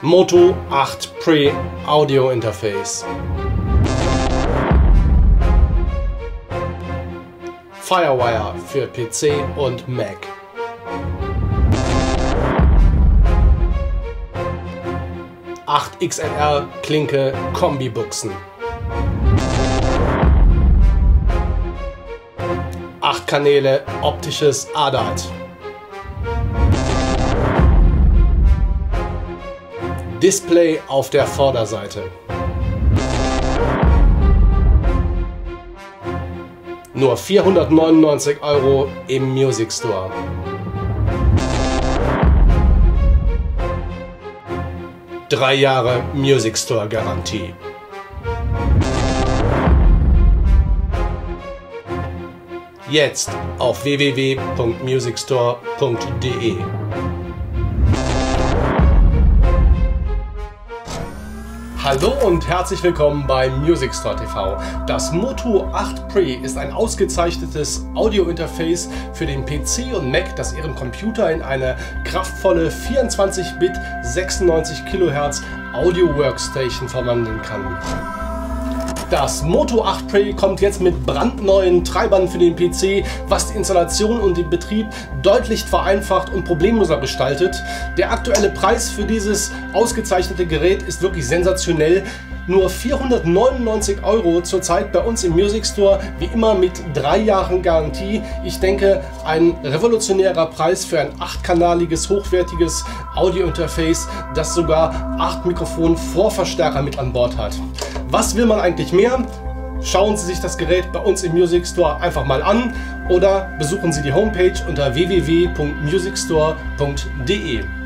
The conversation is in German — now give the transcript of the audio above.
Moto 8 Pre Audio Interface. Firewire für PC und Mac. Acht XLR Klinke Kombi-Buchsen. 8 Kanäle optisches ADAT. Display auf der Vorderseite. Nur 499 € im Music Store. Drei Jahre Music Store Garantie. Jetzt auf www.musicstore.de. Hallo und herzlich willkommen bei Music Store TV. Das Moto 8 Pre ist ein ausgezeichnetes Audio-Interface für den PC und Mac, das Ihren Computer in eine kraftvolle 24-Bit 96 kHz Audio-Workstation verwandeln kann. Das Moto 8 Pre kommt jetzt mit brandneuen Treibern für den PC, was die Installation und den Betrieb deutlich vereinfacht und problemloser gestaltet. Der aktuelle Preis für dieses ausgezeichnete Gerät ist wirklich sensationell. Nur 499 € zurzeit bei uns im Music Store, wie immer mit 3 Jahren Garantie. Ich denke, ein revolutionärer Preis für ein 8-kanaliges, hochwertiges Audio-Interface, das sogar 8 Mikrofon-Vorverstärker mit an Bord hat. Was will man eigentlich mehr? Schauen Sie sich das Gerät bei uns im Music Store einfach mal an oder besuchen Sie die Homepage unter www.musicstore.de.